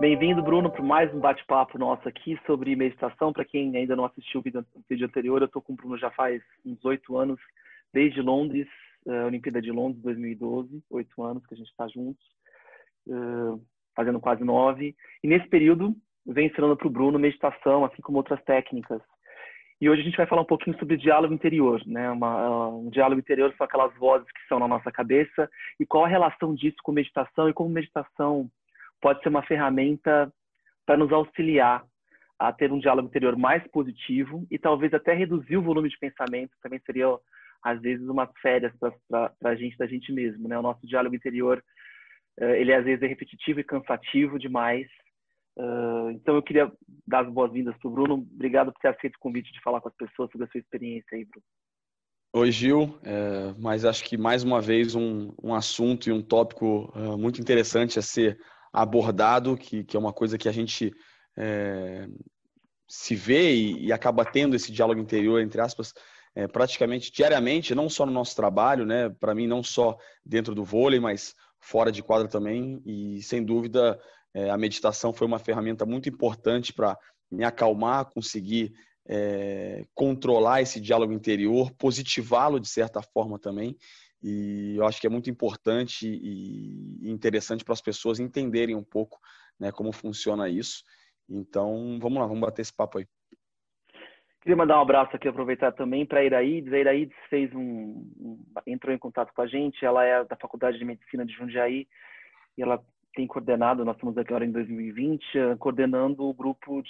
Bem-vindo, Bruno, para mais um bate-papo nosso aqui sobre meditação. Para quem ainda não assistiu o vídeo anterior, eu estou com o Bruno já faz uns 8 anos, desde Londres, a Olimpíada de Londres, 2012, 8 anos que a gente está juntos, fazendo quase 9. E nesse período, venho ensinando para o Bruno meditação, assim como outras técnicas. E hoje a gente vai falar um pouquinho sobre diálogo interior, né? Um diálogo interior são aquelas vozes que são na nossa cabeça e qual a relação disso com meditação e como meditação pode ser uma ferramenta para nos auxiliar a ter um diálogo interior mais positivo e talvez até reduzir o volume de pensamento, também seria, às vezes, umas férias para a gente, da gente mesmo, né? O nosso diálogo interior, ele às vezes é repetitivo e cansativo demais. Então eu queria dar as boas-vindas para o Bruno. Obrigado por ter aceito o convite de falar com as pessoas sobre a sua experiência aí, Bruno. Oi, Gil, mas acho que mais uma vez um assunto e um tópico muito interessante a ser abordado, que é uma coisa que a gente se vê e acaba tendo esse diálogo interior, entre aspas, praticamente diariamente, não só no nosso trabalho, né? Para mim, não só dentro do vôlei, mas fora de quadra também. E, sem dúvida, a meditação foi uma ferramenta muito importante para me acalmar, conseguir controlar esse diálogo interior, positivá-lo de certa forma também. E eu acho que é muito importante e interessante para as pessoas entenderem um pouco, né, como funciona isso. Então, vamos lá, vamos bater esse papo aí. Queria mandar um abraço aqui, aproveitar também para a Iraídes. A Iraídes entrou em contato com a gente, ela é da Faculdade de Medicina de Jundiaí e ela tem coordenado, nós estamos agora em 2020, coordenando o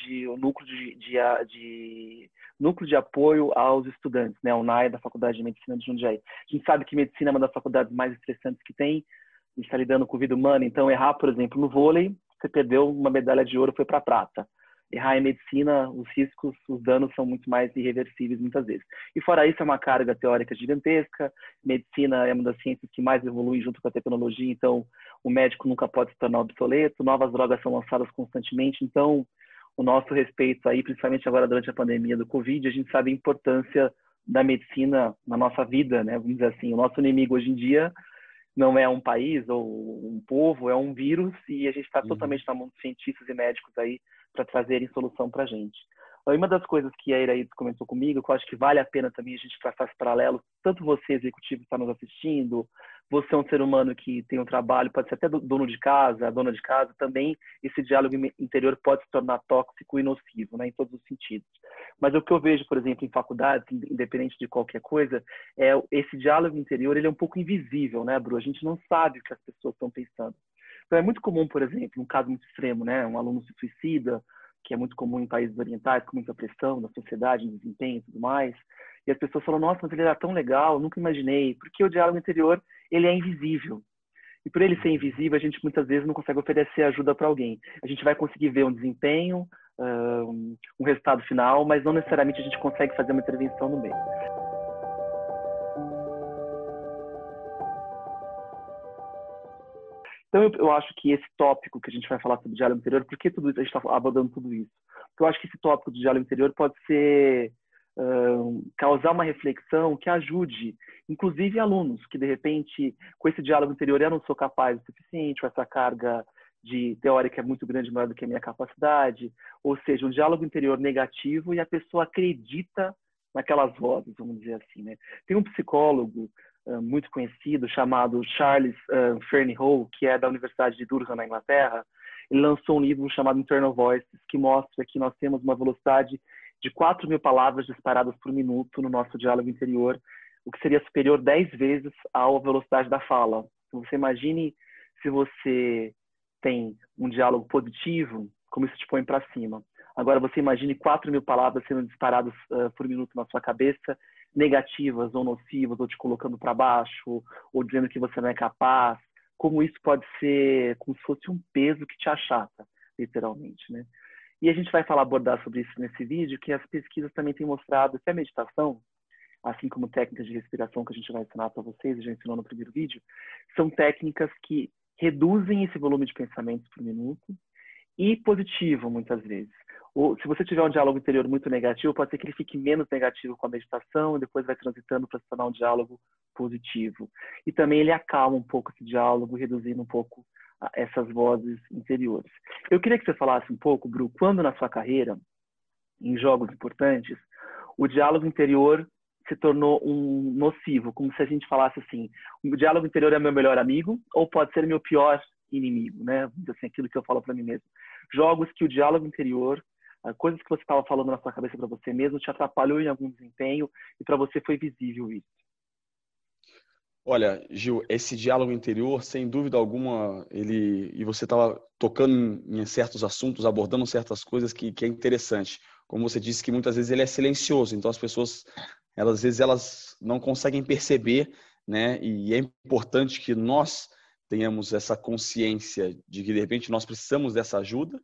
núcleo de apoio aos estudantes, né, o NAE da Faculdade de Medicina de Jundiaí. A gente sabe que medicina é uma das faculdades mais estressantes que tem, a gente está lidando com vida humana, então errar, por exemplo, no vôlei, você perdeu uma medalha de ouro, foi para prata. Errar em medicina, os riscos, os danos são muito mais irreversíveis muitas vezes. E fora isso, é uma carga teórica gigantesca, medicina é uma das ciências que mais evolui junto com a tecnologia, então o médico nunca pode se tornar obsoleto, novas drogas são lançadas constantemente, então o nosso respeito aí, principalmente agora durante a pandemia do Covid, a gente sabe a importância da medicina na nossa vida, né? Vamos dizer assim, o nosso inimigo hoje em dia não é um país ou um povo, é um vírus e a gente está totalmente na mão de cientistas e médicos aí para trazerem solução para a gente. E uma das coisas que a Iraídes comentou comigo, que eu acho que vale a pena também a gente traçar esse paralelo, tanto você, executivo, que está nos assistindo, você é um ser humano que tem um trabalho, pode ser até dono de casa, dona de casa, também esse diálogo interior pode se tornar tóxico e nocivo, né, em todos os sentidos. Mas o que eu vejo, por exemplo, em faculdades, independente de qualquer coisa, esse diálogo interior, ele é um pouco invisível, né, Bru? A gente não sabe o que as pessoas estão pensando. Então é muito comum, por exemplo, um caso muito extremo, né, um aluno se suicida, que é muito comum em países orientais, com muita pressão da sociedade, desempenho e tudo mais. E as pessoas falam, nossa, mas ele era tão legal, nunca imaginei. Porque o diálogo interior, ele é invisível. E por ele ser invisível, a gente muitas vezes não consegue oferecer ajuda para alguém. A gente vai conseguir ver um desempenho, um resultado final, mas não necessariamente a gente consegue fazer uma intervenção no meio. Então, eu acho que esse tópico que a gente vai falar sobre diálogo interior, por que tudo isso, a gente está abordando tudo isso? Porque eu acho que esse tópico do diálogo interior pode ser causar uma reflexão que ajude, inclusive alunos, que de repente, com esse diálogo interior, eu não sou capaz o suficiente, com essa carga teórica é muito grande, maior do que a minha capacidade, ou seja, um diálogo interior negativo e a pessoa acredita naquelas vozes, vamos dizer assim, né? Tem um psicólogo muito conhecido, chamado Charles Fernyhough, que é da Universidade de Durham, na Inglaterra. Ele lançou um livro chamado Internal Voices, que mostra que nós temos uma velocidade de 4.000 palavras disparadas por minuto no nosso diálogo interior, o que seria superior 10 vezes à velocidade da fala. Então, você imagine se você tem um diálogo positivo, como isso te põe para cima. Agora, você imagine 4.000 palavras sendo disparadas por minuto na sua cabeça, negativas ou nocivas, ou te colocando para baixo, ou dizendo que você não é capaz, como isso pode ser como se fosse um peso que te achata, literalmente, né? E a gente vai abordar sobre isso nesse vídeo, que as pesquisas também têm mostrado que a meditação, assim como técnicas de respiração que a gente vai ensinar para vocês, já ensinou no primeiro vídeo, são técnicas que reduzem esse volume de pensamentos por minuto e positivo, muitas vezes. Ou, se você tiver um diálogo interior muito negativo, pode ser que ele fique menos negativo com a meditação e depois vai transitando para se tornar um diálogo positivo. E também ele acalma um pouco esse diálogo, reduzindo um pouco essas vozes interiores. Eu queria que você falasse um pouco, Bru, quando na sua carreira, em jogos importantes, o diálogo interior se tornou um nocivo, como se a gente falasse assim, o diálogo interior é meu melhor amigo ou pode ser meu pior inimigo, né? Assim, aquilo que eu falo para mim mesmo. Jogos que o diálogo interior, coisas que você estava falando na sua cabeça para você mesmo, te atrapalhou em algum desempenho e para você foi visível isso. Olha, Gil, esse diálogo interior, sem dúvida alguma, e você estava tocando em certos assuntos, abordando certas coisas que é interessante. Como você disse que muitas vezes ele é silencioso, então as pessoas, às vezes elas não conseguem perceber, né? E é importante que nós tenhamos essa consciência de que de repente nós precisamos dessa ajuda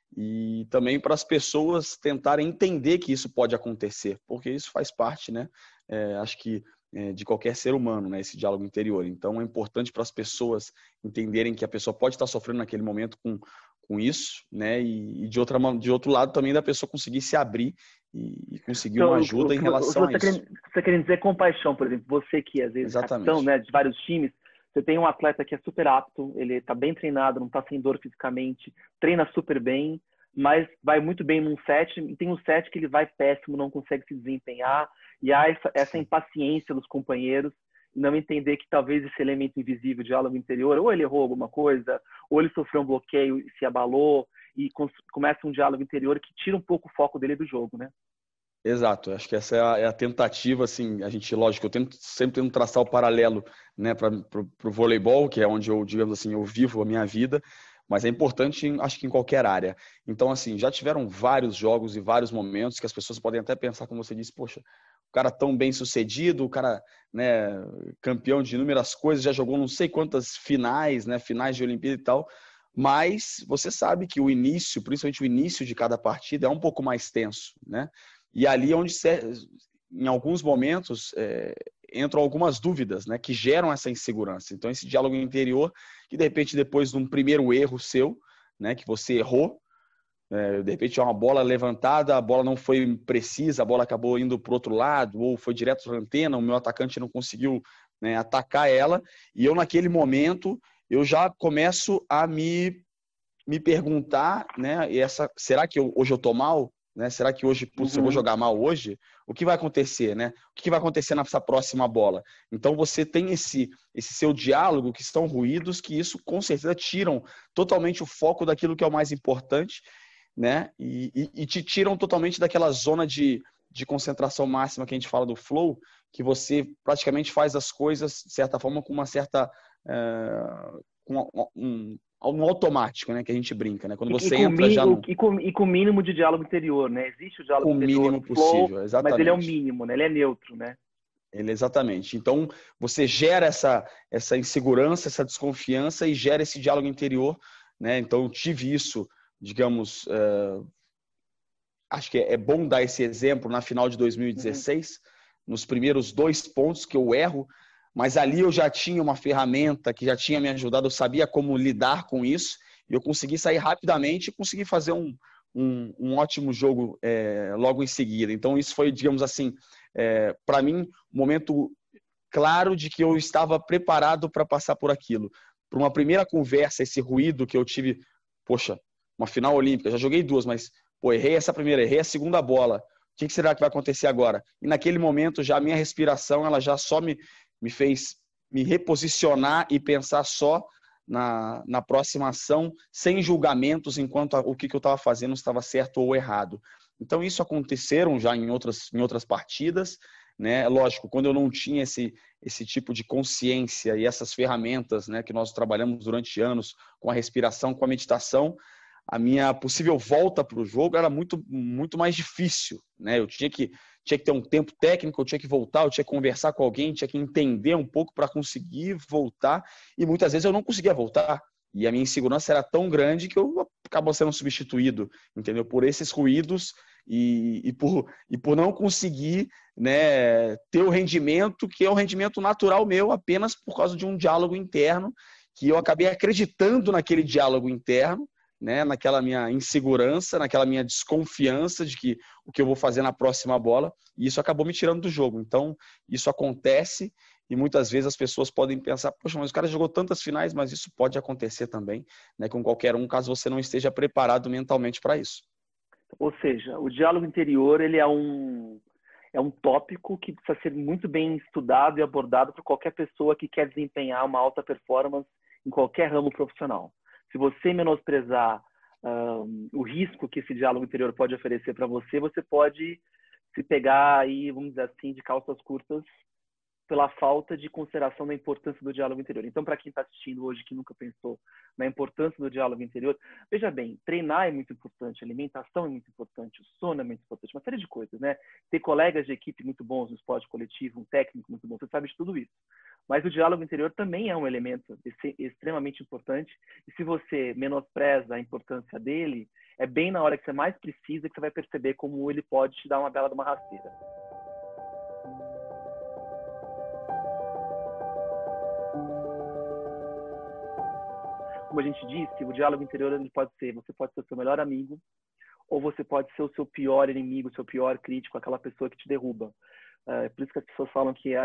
e também para as pessoas tentarem entender que isso pode acontecer, porque isso faz parte, né? Acho que de qualquer ser humano, né? Esse diálogo interior. Então é importante para as pessoas entenderem que a pessoa pode estar sofrendo naquele momento com isso, né? E de outro lado também da pessoa conseguir se abrir e conseguir uma ajuda em relação a isso. Você quer dizer compaixão, por exemplo, você que às vezes é capitão, né, de vários times, você tem um atleta que é super apto, ele está bem treinado, não está sem dor fisicamente, treina super bem, mas vai muito bem num set, e tem um set que ele vai péssimo, não consegue se desempenhar, e há essa impaciência dos companheiros, e não entender que talvez esse elemento invisível, diálogo interior, ou ele errou alguma coisa, ou ele sofreu um bloqueio e se abalou, e começa um diálogo interior que tira um pouco o foco dele do jogo, né? Exato, acho que essa é a tentativa, assim, a gente, lógico, eu sempre tento traçar o paralelo, né, para o voleibol, que é onde eu, digamos assim, eu vivo a minha vida, mas é importante, acho que em qualquer área. Então, assim, já tiveram vários jogos e vários momentos que as pessoas podem até pensar, como você disse, poxa, o cara tão bem sucedido, o cara, né, campeão de inúmeras coisas, já jogou não sei quantas finais, né, finais de Olimpíada e tal, mas você sabe que o início, principalmente o início de cada partida, é um pouco mais tenso, né? E ali é onde, em alguns momentos, entram algumas dúvidas, né, que geram essa insegurança. Então, esse diálogo interior, que de repente, depois de um primeiro erro seu, né, que você errou, de repente é uma bola levantada, a bola não foi precisa, a bola acabou indo para o outro lado, ou foi direto para a antena, o meu atacante não conseguiu, né, atacar ela, e eu, naquele momento, eu já começo a me perguntar, né, será que hoje eu estou mal? Né? Será que hoje, putz, eu vou jogar mal hoje? O que vai acontecer, né? O que vai acontecer nessa próxima bola? Então você tem esse seu diálogo, que são ruídos, que isso com certeza tiram totalmente o foco daquilo que é o mais importante, né? E te tiram totalmente daquela zona de concentração máxima que a gente fala do flow, que você praticamente faz as coisas, de certa forma, com uma certa... um automático, né, que a gente brinca, né? Quando você entra já no... E com o mínimo de diálogo interior, né? Existe o diálogo interior, o mínimo possível, exatamente. Mas ele é o mínimo, né? Ele é neutro, né? Exatamente. Então, você gera essa insegurança, essa desconfiança e gera esse diálogo interior, né? Então, eu tive isso, digamos... acho que é bom dar esse exemplo na final de 2016, nos primeiros 2 pontos que eu erro, mas ali eu já tinha uma ferramenta que já tinha me ajudado, eu sabia como lidar com isso, e eu consegui sair rapidamente e consegui fazer um ótimo jogo logo em seguida. Então, isso foi, digamos assim, para mim, um momento claro de que eu estava preparado para passar por aquilo. Para uma primeira conversa, esse ruído que eu tive, poxa, uma final olímpica, já joguei 2, mas errei essa primeira, errei a segunda bola, o que será que vai acontecer agora? E naquele momento, já a minha respiração, ela já só me fez me reposicionar e pensar só na próxima ação, sem julgamentos enquanto o que eu estava fazendo estava certo ou errado. Então, isso aconteceram já em outras partidas, né? Lógico, quando eu não tinha esse tipo de consciência e essas ferramentas, né, que nós trabalhamos durante anos com a respiração, com a meditação, a minha possível volta para o jogo era muito, muito mais difícil, né? Eu tinha que ter um tempo técnico, eu tinha que voltar, eu tinha que conversar com alguém, tinha que entender um pouco para conseguir voltar, e muitas vezes eu não conseguia voltar, e a minha insegurança era tão grande que eu acabo sendo substituído, entendeu? Por esses ruídos e por não conseguir, né, ter o rendimento que é o rendimento natural meu, apenas por causa de um diálogo interno, que eu acabei acreditando naquele diálogo interno, né, naquela minha insegurança, naquela minha desconfiança de que o que eu vou fazer na próxima bola, e isso acabou me tirando do jogo. Então, isso acontece e muitas vezes as pessoas podem pensar, poxa, mas o cara jogou tantas finais, mas isso pode acontecer também, né, com qualquer um, caso você não esteja preparado mentalmente para isso. Ou seja, o diálogo interior, ele é um tópico que precisa ser muito bem estudado e abordado por qualquer pessoa que quer desempenhar uma alta performance em qualquer ramo profissional. Se você menosprezar o risco que esse diálogo interior pode oferecer para você, você pode se pegar aí, vamos dizer assim, de calças curtas pela falta de consideração da importância do diálogo interior. Então, para quem está assistindo hoje que nunca pensou na importância do diálogo interior, veja bem, treinar é muito importante, alimentação é muito importante, o sono é muito importante, uma série de coisas, né? Ter colegas de equipe muito bons no esporte coletivo, um técnico muito bom, você sabe de tudo isso. Mas o diálogo interior também é um elemento extremamente importante, e se você menospreza a importância dele, é bem na hora que você mais precisa que você vai perceber como ele pode te dar uma bela de uma rasteira. Como a gente disse, o diálogo interior ele pode ser, você pode ser o seu melhor amigo, ou você pode ser o seu pior inimigo, o seu pior crítico, aquela pessoa que te derruba. Por isso que as pessoas falam que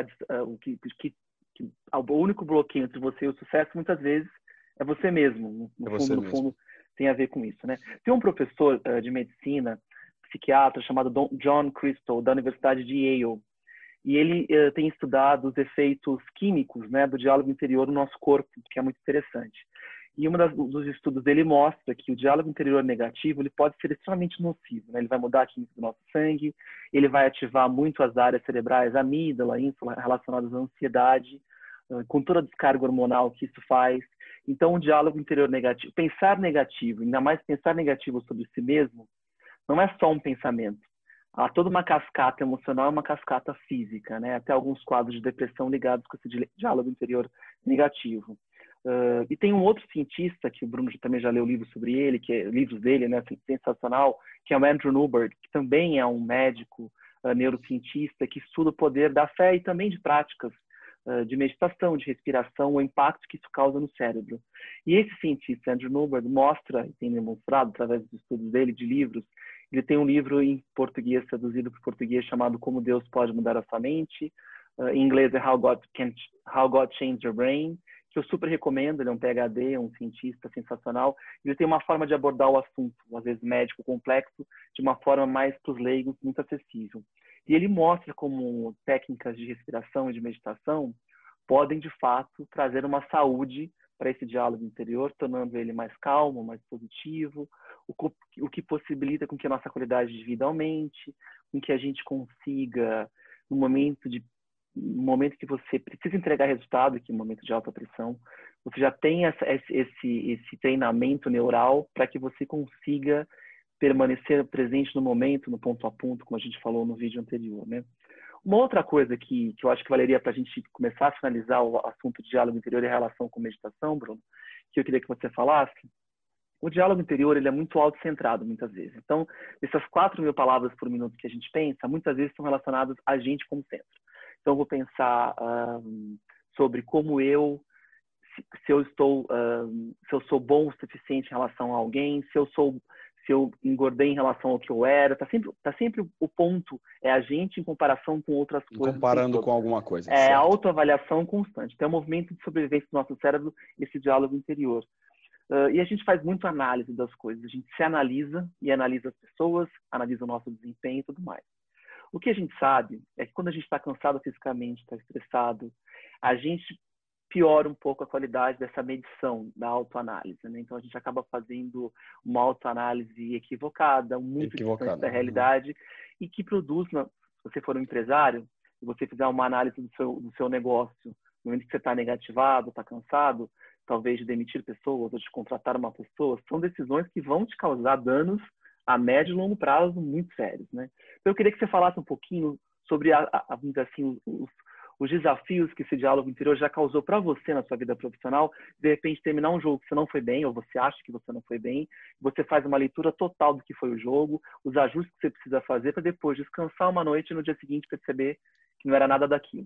o único bloqueio entre você e o sucesso, muitas vezes, é você mesmo. No fundo, tem a ver com isso, né? Tem um professor de medicina, psiquiatra, chamado John Crystal, da Universidade de Yale, e ele tem estudado os efeitos químicos, né, do diálogo interior no nosso corpo, que é muito interessante. E um dos estudos dele mostra que o diálogo interior negativo ele pode ser extremamente nocivo, né? Ele vai mudar a química do nosso sangue, ele vai ativar muito as áreas cerebrais, amígdala, ínfula, relacionadas à ansiedade, com toda a descarga hormonal que isso faz. Então, o diálogo interior negativo, pensar negativo, ainda mais pensar negativo sobre si mesmo, não é só um pensamento. Há toda uma cascata emocional e uma cascata física, né? Até alguns quadros de depressão ligados com esse diálogo interior negativo. E tem um outro cientista, que o Bruno também já leu livros sobre ele, livros dele, né, sensacional, que é o Andrew Newberg, que também é um médico neurocientista que estuda o poder da fé e também de práticas de meditação, de respiração, o impacto que isso causa no cérebro. E esse cientista, Andrew Newberg, mostra, e tem demonstrado através dos estudos dele, de livros, ele tem um livro em português, traduzido para o português, chamado Como Deus Pode Mudar a Sua Mente. Em inglês é How God Changed Your Brain, que eu super recomendo. Ele é um PhD, um cientista sensacional. Ele tem uma forma de abordar o assunto, às vezes médico complexo, de uma forma mais para os leigos, muito acessível. E ele mostra como técnicas de respiração e de meditação podem, de fato, trazer uma saúde para esse diálogo interior, tornando ele mais calmo, mais positivo, o que possibilita com que a nossa qualidade de vida aumente, com que a gente consiga, no momento que você precisa entregar resultado, que é um momento de alta pressão, você já tem esse treinamento neural para que você consiga permanecer presente no momento, no ponto a ponto, como a gente falou no vídeo anterior, né? Uma outra coisa que eu acho que valeria para a gente começar a finalizar o assunto de diálogo interior em relação com meditação, Bruno, que eu queria que você falasse, o diálogo interior ele é muito autocentrado muitas vezes. Então, essas 4.000 palavras por minuto que a gente pensa, muitas vezes são relacionadas a gente como centro. Então, eu vou pensar sobre como se eu sou bom o suficiente em relação a alguém, se eu engordei em relação ao que eu era. Tá sempre o ponto é a gente em comparação com outras coisas. Comparando com alguma coisa. É a autoavaliação constante. Então, é um movimento de sobrevivência do nosso cérebro, esse diálogo interior. E a gente faz muito análise das coisas. A gente se analisa e analisa as pessoas, analisa o nosso desempenho e tudo mais. O que a gente sabe é que quando a gente está cansado fisicamente, está estressado, a gente piora um pouco a qualidade dessa medição da autoanálise, né? Então, a gente acaba fazendo uma autoanálise equivocada, muito distante da realidade, e que produz, se você for um empresário, se você fizer uma análise do seu negócio, no momento que você está negativado, está cansado, talvez de demitir pessoas ou de contratar uma pessoa, são decisões que vão te causar danos a médio e longo prazo muito sérios, né? Então, eu queria que você falasse um pouquinho sobre, assim, os desafios que esse diálogo interior já causou para você na sua vida profissional. De repente, terminar um jogo que você não foi bem, ou você acha que você não foi bem, você faz uma leitura total do que foi o jogo, os ajustes que você precisa fazer para depois descansar uma noite e no dia seguinte perceber que não era nada daquilo.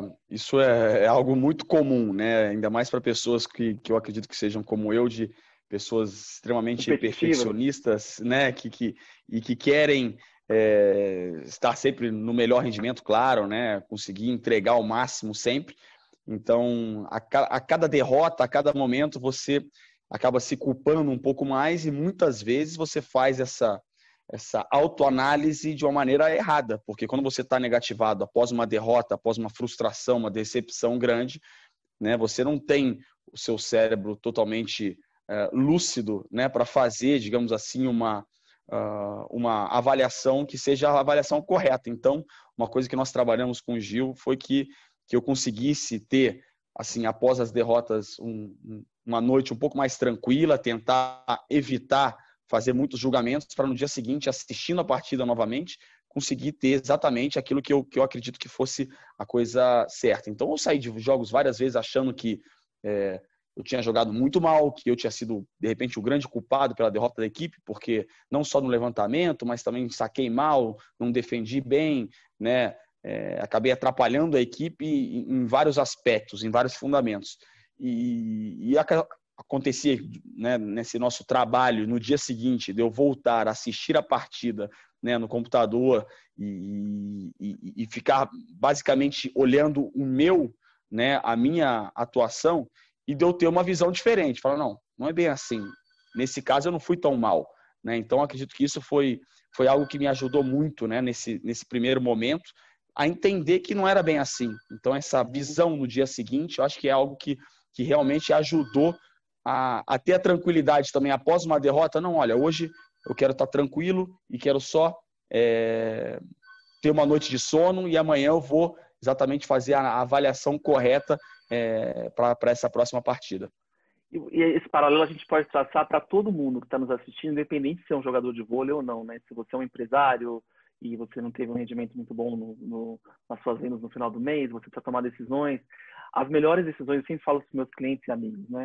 Isso é algo muito comum, né? Ainda mais para pessoas que eu acredito que sejam como eu, de pessoas extremamente Competitivas. perfeccionistas, né? Que querem estar sempre no melhor rendimento, claro, né? Conseguir entregar o máximo sempre. Então, a cada derrota, a cada momento, você acaba se culpando um pouco mais e muitas vezes você faz essa autoanálise de uma maneira errada, porque quando você está negativado após uma derrota, após uma frustração, uma decepção grande, né, você não tem o seu cérebro totalmente lúcido, né, para fazer, digamos assim, uma avaliação que seja a avaliação correta. Então, uma coisa que nós trabalhamos com o Gil foi que eu conseguisse ter, assim, após as derrotas, uma noite um pouco mais tranquila, tentar evitar fazer muitos julgamentos para no dia seguinte, assistindo a partida novamente, conseguir ter exatamente aquilo que eu acredito que fosse a coisa certa. Então, eu saí de jogos várias vezes achando que eu tinha jogado muito mal, que eu tinha sido, de repente, o grande culpado pela derrota da equipe, porque não só no levantamento, mas também saquei mal, não defendi bem, né? Acabei atrapalhando a equipe em vários aspectos, em vários fundamentos. E acontecia, né, nesse nosso trabalho, no dia seguinte, de eu voltar a assistir a partida, né, no computador e ficar basicamente olhando né, a minha atuação, e de eu ter uma visão diferente. Falar, não é bem assim. Nesse caso, eu não fui tão mal, né? Então, acredito que isso foi algo que me ajudou muito, né, nesse primeiro momento, a entender que não era bem assim. Então, essa visão no dia seguinte, eu acho que é algo que realmente ajudou a ter a tranquilidade também após uma derrota. Não, olha, hoje eu quero estar tranquilo e quero só ter uma noite de sono e amanhã eu vou exatamente fazer a avaliação correta para essa próxima partida. E esse paralelo a gente pode traçar para todo mundo que está nos assistindo, independente de ser um jogador de vôlei ou não, né? Se você é um empresário e você não teve um rendimento muito bom nas suas vendas no final do mês, você precisa tomar decisões. As melhores decisões, eu sempre falo para os meus clientes e amigos, né?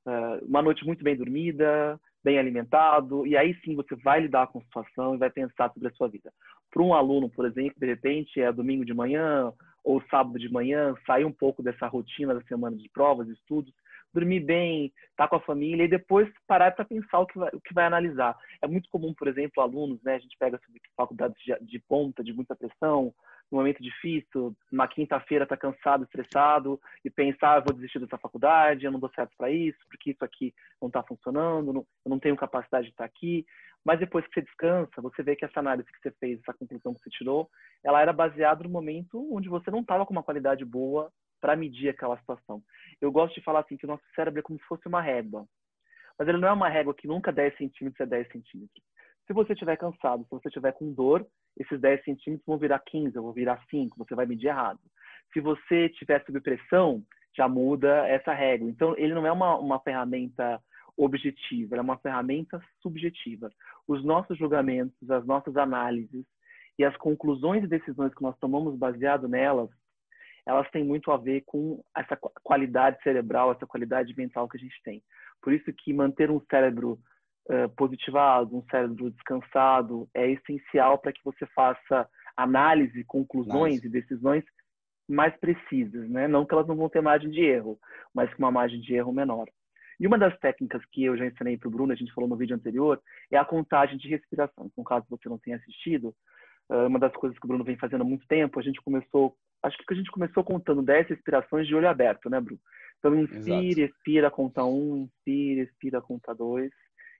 Uma noite muito bem dormida, bem alimentado, e aí sim você vai lidar com a situação e vai pensar sobre a sua vida. Para um aluno, por exemplo, de repente é domingo de manhã ou sábado de manhã, sair um pouco dessa rotina da semana de provas, estudos, dormir bem, estar com a família e depois parar para pensar o que vai analisar. É muito comum, por exemplo, alunos, né, a gente pega sobre faculdades de ponta, de muita pressão, num momento difícil, uma quinta-feira está cansado, estressado e pensar, eu vou desistir dessa faculdade, eu não dou certo para isso, porque isso aqui não está funcionando, eu não tenho capacidade de estar aqui. Mas depois que você descansa, você vê que essa análise que você fez, essa conclusão que você tirou, ela era baseada no momento onde você não estava com uma qualidade boa para medir aquela situação. Eu gosto de falar assim que o nosso cérebro é como se fosse uma régua. Mas ele não é uma régua que nunca 10 centímetros é 10 centímetros. Se você estiver cansado, se você estiver com dor, esses 10 centímetros vão virar 15, vão virar 5, você vai medir errado. Se você estiver sob pressão, já muda essa régua. Então, ele não é uma ferramenta objetiva, é uma ferramenta subjetiva. Os nossos julgamentos, as nossas análises e as conclusões e decisões que nós tomamos baseado nelas, elas têm muito a ver com essa qualidade cerebral, essa qualidade mental que a gente tem. Por isso que manter um cérebro positivado, um cérebro descansado, é essencial para que você faça análise, conclusões e decisões mais precisas, né? Não que elas não vão ter margem de erro, mas com uma margem de erro menor. E uma das técnicas que eu já ensinei para o Bruno, a gente falou no vídeo anterior, é a contagem de respiração. Então, caso você não tenha assistido, uma das coisas que o Bruno vem fazendo há muito tempo, acho que a gente começou contando 10 respirações de olho aberto, né, Bruno? Então, inspire, expira, conta 1, inspire, expira, conta 2.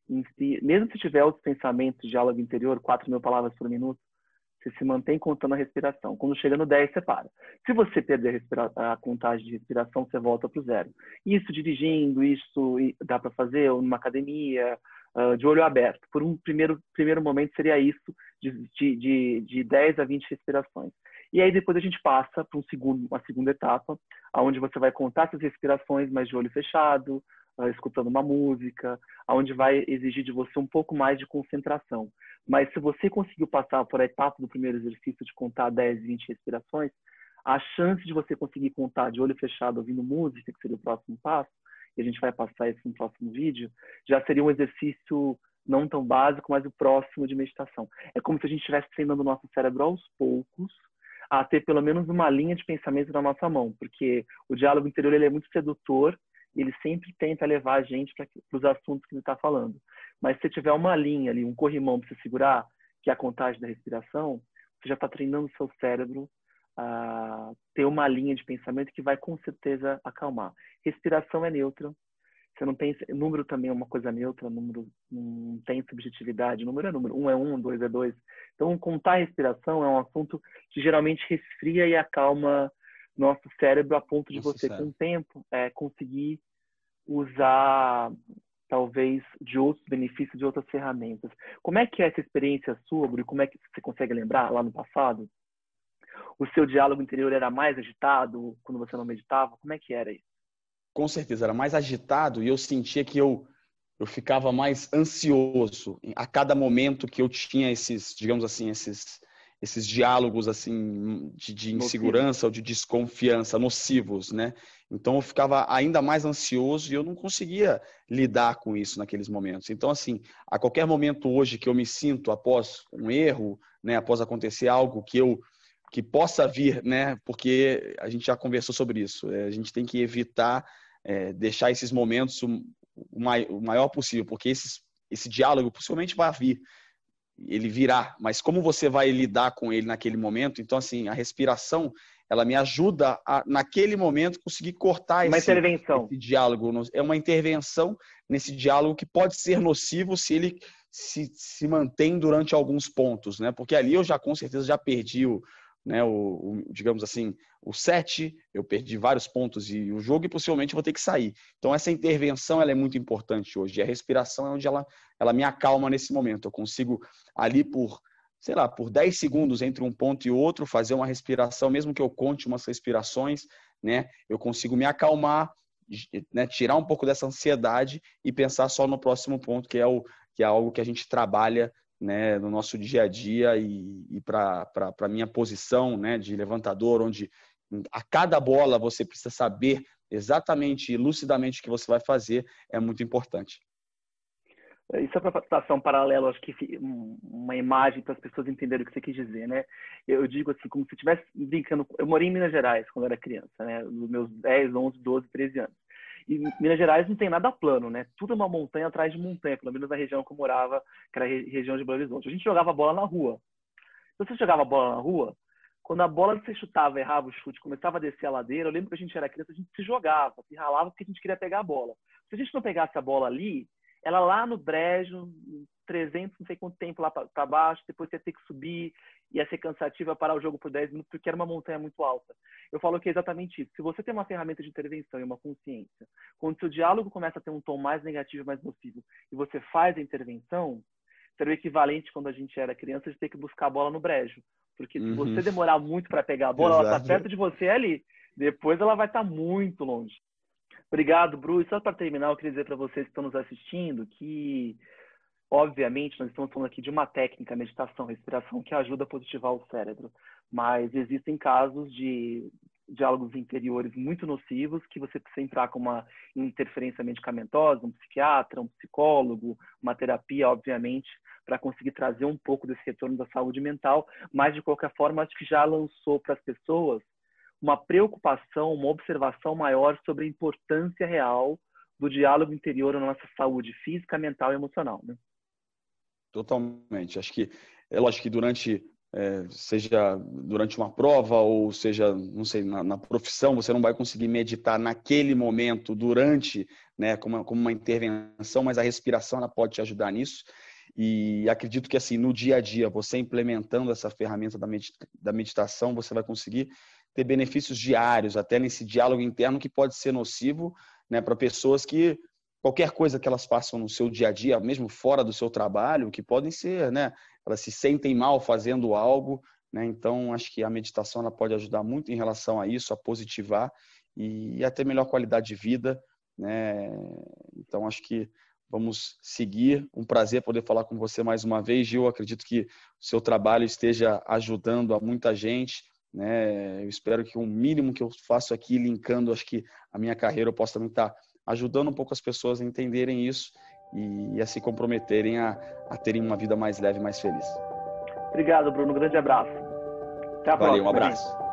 Mesmo se tiver outros pensamentos, diálogo interior, 4.000 palavras por minuto, você se mantém contando a respiração. Quando chega no 10, você para. Se você perder a contagem de respiração, você volta para o 0. Isso dirigindo, isso dá para fazer ou numa academia, de olho aberto. Por um primeiro momento seria isso, de 10 a 20 respirações. E aí depois a gente passa para uma segunda etapa, onde você vai contar essas respirações, mas de olho fechado, escutando uma música, onde vai exigir de você um pouco mais de concentração. Mas se você conseguiu passar por a etapa do primeiro exercício de contar 10, 20 respirações, a chance de você conseguir contar de olho fechado ouvindo música, que seria o próximo passo, e a gente vai passar isso no próximo vídeo, já seria um exercício não tão básico, mas o próximo de meditação. É como se a gente estivesse treinando o nosso cérebro aos poucos a ter pelo menos uma linha de pensamento na nossa mão, porque o diálogo interior ele é muito sedutor ele sempre tenta levar a gente para os assuntos que ele está falando. Mas se tiver uma linha ali, um corrimão para você segurar, que é a contagem da respiração, você já está treinando o seu cérebro a ter uma linha de pensamento que vai com certeza acalmar. Respiração é neutra. Você não pensa, número também é uma coisa neutra, número não tem subjetividade, número é número, 1 é 1, 2 é 2. Então, contar a respiração é um assunto que geralmente resfria e acalma nosso cérebro a ponto de você, com o tempo, conseguir usar, talvez, de outros benefícios, de outras ferramentas. Como é que é essa experiência sua, Bruno? Como é que você consegue lembrar lá no passado? O seu diálogo interior era mais agitado quando você não meditava? Como é que era isso? Com certeza, era mais agitado e eu sentia que eu ficava mais ansioso a cada momento que eu tinha esses, digamos assim, esses diálogos assim de insegurança ou de desconfiança nocivos, né? Então eu ficava ainda mais ansioso e eu não conseguia lidar com isso naqueles momentos. Então assim, a qualquer momento hoje que eu me sinto após um erro, né, após acontecer algo que possa vir, né? Porque a gente já conversou sobre isso. A gente tem que evitar deixar esses momentos o maior possível, porque esse diálogo possivelmente vai vir, ele virá, mas como você vai lidar com ele naquele momento? Então, assim, a respiração, ela me ajuda a, naquele momento, conseguir cortar esse diálogo. É uma intervenção nesse diálogo que pode ser nocivo se ele se mantém durante alguns pontos, né? Porque ali eu já, com certeza, já perdi digamos assim, o set, eu perdi vários pontos e o jogo e possivelmente vou ter que sair. Então essa intervenção ela é muito importante hoje. E a respiração é onde ela me acalma nesse momento. Eu consigo ali por 10 segundos entre um ponto e outro fazer uma respiração, mesmo que eu conte umas respirações, né? Eu consigo me acalmar, né? Tirar um pouco dessa ansiedade e pensar só no próximo ponto, que é algo que a gente trabalha, né, no nosso dia a dia e para a minha posição, né, de levantador, onde a cada bola você precisa saber exatamente e lucidamente o que você vai fazer, é muito importante. Isso é para traçar um paralelo, acho que uma imagem para as pessoas entenderem o que você quis dizer, né? Eu digo assim, como se estivesse brincando. Eu morei em Minas Gerais quando eu era criança, né? Nos meus 10, 11, 12, 13 anos. E Minas Gerais não tem nada plano, né? Tudo é uma montanha atrás de montanha, pelo menos na região que eu morava, que era a região de Belo Horizonte. A gente jogava bola na rua. Se você jogava bola na rua, quando a bola você chutava, errava o chute, começava a descer a ladeira, eu lembro que a gente era criança, a gente se jogava, se ralava porque a gente queria pegar a bola. Se a gente não pegasse a bola ali, ela lá no brejo, 300, não sei quanto tempo lá para baixo, depois você ia ter que subir, ia ser cansativo, ia parar o jogo por 10 minutos, porque era uma montanha muito alta. Eu falo que é exatamente isso. Se você tem uma ferramenta de intervenção e uma consciência, quando seu diálogo começa a ter um tom mais negativo, mais nocivo, e você faz a intervenção, seria o equivalente, quando a gente era criança, de ter que buscar a bola no brejo. Porque se você demorar muito para pegar a bola, ela está perto de você ali. Depois ela vai estar muito longe. Obrigado, Bru. E só para terminar, eu queria dizer para vocês que estão nos assistindo que, obviamente, nós estamos falando aqui de uma técnica, meditação, respiração, que ajuda a positivar o cérebro. Mas existem casos de diálogos interiores muito nocivos que você precisa entrar com uma interferência medicamentosa, um psiquiatra, um psicólogo, uma terapia, obviamente, para conseguir trazer um pouco desse retorno da saúde mental. Mas, de qualquer forma, acho que já lançou para as pessoas uma preocupação, uma observação maior sobre a importância real do diálogo interior na nossa saúde física, mental e emocional, né? Totalmente. Acho que é lógico que seja durante uma prova ou seja, não sei, na profissão, você não vai conseguir meditar naquele momento durante, né, como uma intervenção, mas a respiração ela pode te ajudar nisso. E acredito que assim, no dia a dia, você implementando essa ferramenta da meditação, você vai conseguir ter benefícios diários, até nesse diálogo interno que pode ser nocivo, né, para pessoas que qualquer coisa que elas façam no seu dia a dia, mesmo fora do seu trabalho, que podem ser, né, elas se sentem mal fazendo algo, né? Então acho que a meditação ela pode ajudar muito em relação a isso, a positivar e a ter melhor qualidade de vida, né? Então acho que vamos seguir. Um prazer poder falar com você mais uma vez, Gil. Acredito que o seu trabalho esteja ajudando a muita gente, né? Eu espero que o mínimo que eu faço aqui, linkando, acho que a minha carreira, eu possa também estar ajudando um pouco as pessoas a entenderem isso e a se comprometerem a terem uma vida mais leve e mais feliz. Obrigado, Bruno. Um grande abraço. Até a próxima. Valeu, um abraço. Gente.